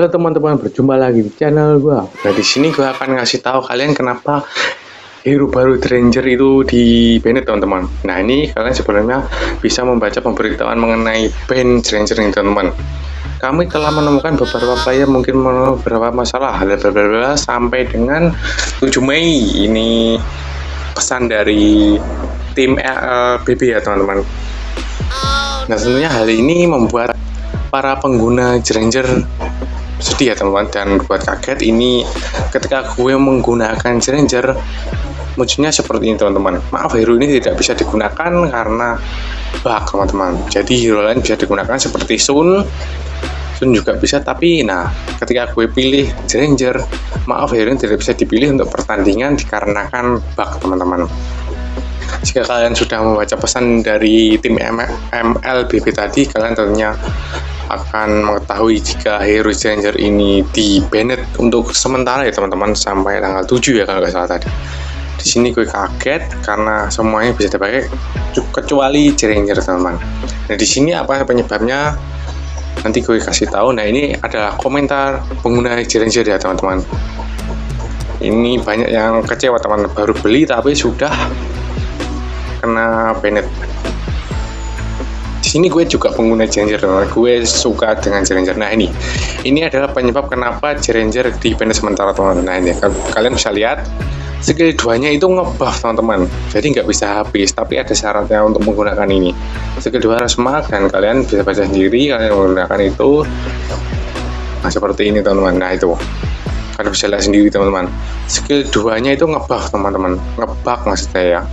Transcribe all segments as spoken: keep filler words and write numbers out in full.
Halo teman-teman, berjumpa lagi di channel gua. Nah, di sini gua akan ngasih tahu kalian kenapa hero baru Granger itu di banned, teman-teman. Nah, ini kalian sebelumnya bisa membaca pemberitahuan mengenai ban Granger ini, teman-teman. Kami telah menemukan beberapa player mungkin beberapa masalah blablabla sampai dengan tujuh Mei. Ini pesan dari tim L B B ya, teman-teman. Nah, tentunya hal ini membuat para pengguna Granger sedih ya, teman-teman, dan buat kaget. Ini ketika gue menggunakan Granger munculnya seperti ini, teman-teman. Maaf, hero ini tidak bisa digunakan karena bug, teman-teman. Jadi hero lain bisa digunakan seperti Sun Sun juga bisa, tapi nah ketika gue pilih Granger, maaf, hero ini tidak bisa dipilih untuk pertandingan dikarenakan bug, teman-teman. Jika kalian sudah membaca pesan dari tim M L B B tadi, kalian tentunya akan mengetahui jika hero Granger ini di banned untuk sementara ya, teman-teman, sampai tanggal tujuh ya kalau nggak salah tadi. Di sini gue kaget karena semuanya bisa dipakai kecuali Granger, teman-teman. Nah, di sini apa penyebabnya? Nanti gue kasih tahu. Nah, ini adalah komentar pengguna Granger ya, teman-teman. Ini banyak yang kecewa, teman, baru beli tapi sudah kena banned. Di sini gue juga pengguna Granger, gue suka dengan Granger. Nah, ini ini adalah penyebab kenapa Granger di banned sementara, teman-teman. Nah, ini kalian bisa lihat skill dua-nya itu ngebuff, teman-teman, jadi nggak bisa habis, tapi ada syaratnya untuk menggunakan ini. Skill dua harus mark, dan kalian bisa baca sendiri kalian menggunakan itu. Nah, seperti ini, teman-teman. Nah, itu kalian bisa lihat sendiri, teman-teman. Skill dua-nya itu ngebuff, teman-teman, ngebug maksud saya ya.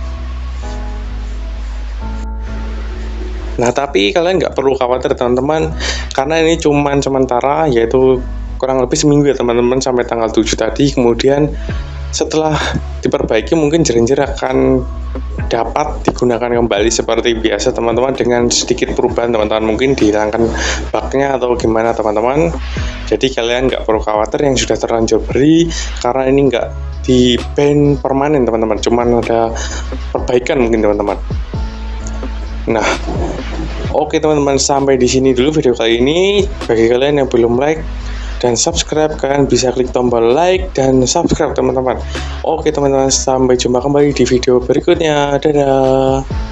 Nah, tapi kalian nggak perlu khawatir, teman-teman, karena ini cuman sementara, yaitu kurang lebih seminggu ya, teman-teman, sampai tanggal tujuh tadi. Kemudian setelah diperbaiki mungkin Granger akan dapat digunakan kembali seperti biasa, teman-teman, dengan sedikit perubahan, teman-teman. Mungkin dihilangkan bugnya atau gimana, teman-teman. Jadi kalian nggak perlu khawatir yang sudah terlanjur beli, karena ini nggak di ban permanen, teman-teman, cuman ada perbaikan mungkin, teman-teman. Nah, oke, teman-teman, sampai di sini dulu video kali ini. Bagi kalian yang belum like dan subscribe, kalian bisa klik tombol like dan subscribe, teman-teman. Oke, teman-teman, sampai jumpa kembali di video berikutnya. Dadah.